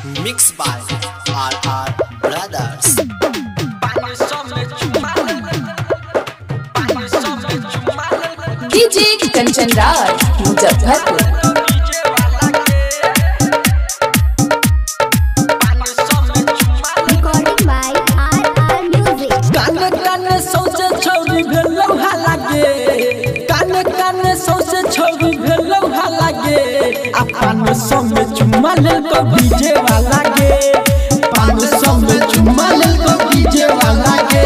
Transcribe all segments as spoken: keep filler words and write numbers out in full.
Mixed by R R Brothers. DJ Kanchan Raj Muzaffarpur. Recording by R R Music. काने काने सौसे छौरी भेलौ हा लागे, काने काने सौसे छौरी भेलौ हा लागे, आ पान समे चुम्मा लेल को डीजे वाला गे, पान समे चुम्मा लेल को डीजे वाला गे।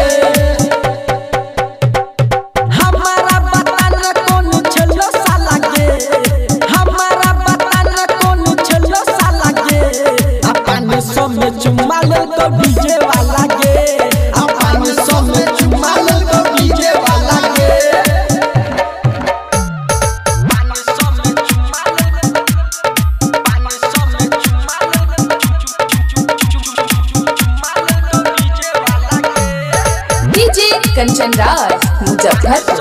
हमारा बतान कौन छलो साला गे, हमारा बतान कौन छलो साला गे, आ पान समे चुम्मा लेल को डीजे वाला गे, आ पान समे चुम्मा लेल को डीजे वाला गे। DJ Kanchan Raj Muzaffarpur.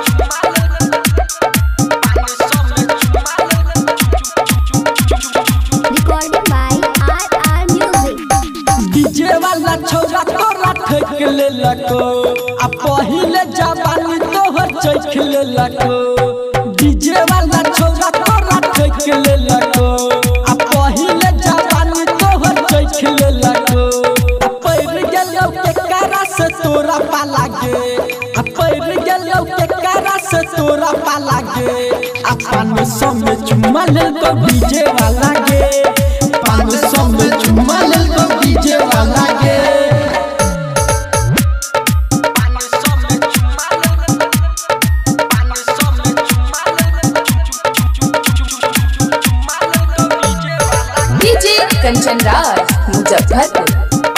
Recording by R R Music. DJ वाला छौरा तोरा ठेक लेलको, आ पहिले जवानी तोहर चख लेलको। डीजे वाला छौरा तोरा ठेक लेलको, आ पहिले जवानी तोहर चख लेलको। आ पैर गेलौ के कारा से तोरा पाला गे, आ पैर गेलौ के कारा से तोरा पाला गे, आ पान समे चुम्मा लेल को डीजे वाला गे, पान समे चुम्मा लेल को डीजे वाला गे। DJ Kanchan Raj Muzaffarpur.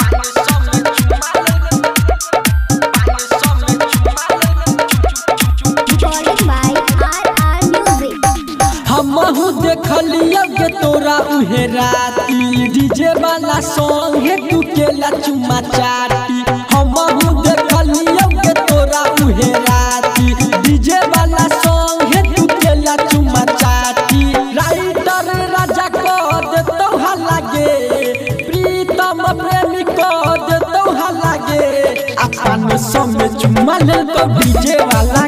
Recording by R R Music. हमहु देखलियो गे तोरा उहे राती, डीजे वाला संगे तू केला चुम्मा चाटी। हमहु देखलियो गे तोरा उहे राती, डीजे वाला संगे तू केला चुम्मा चाटी। राइटर राजा को देतौ हा लागे, प्रीतम प्रेमी को देतौ हा लागे, आ पान समे चुम्मा लेल को डीजे वाला